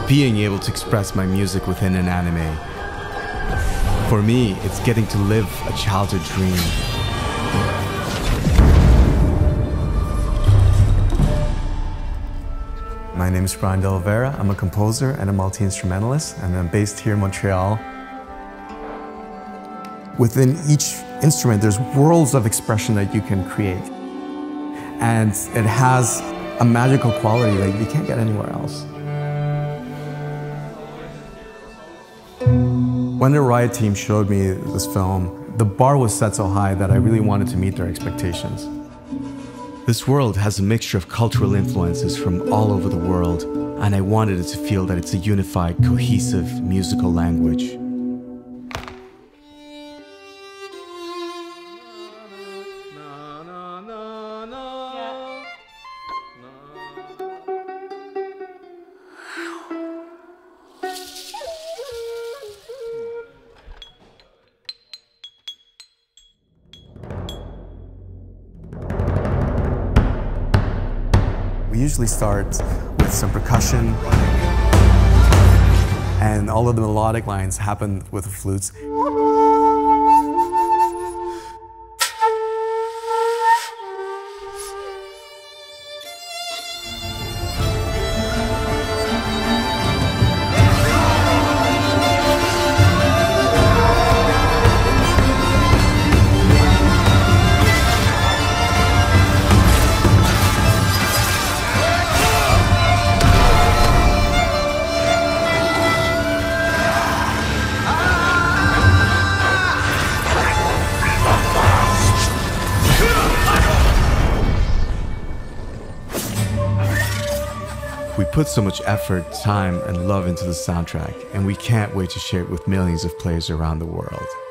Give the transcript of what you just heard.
being able to express my music within an anime. For me, it's getting to live a childhood dream. My name is Brian De Oliveira. I'm a composer and a multi-instrumentalist, and I'm based here in Montreal. Within each instrument, there's worlds of expression that you can create. And it has a magical quality that you can't get anywhere else. When the Riot team showed me this film, the bar was set so high that I really wanted to meet their expectations. This world has a mixture of cultural influences from all over the world, and I wanted it to feel that it's a unified, cohesive musical language. We usually start with some percussion, and all of the melodic lines happen with the flutes. We put so much effort, time, and love into the soundtrack, and we can't wait to share it with millions of players around the world.